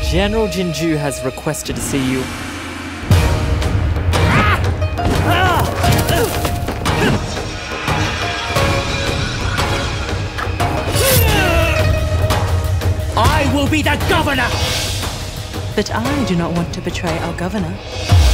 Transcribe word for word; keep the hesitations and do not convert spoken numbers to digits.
General Jinju has requested to see you. I will be the governor! But I do not want to betray our governor.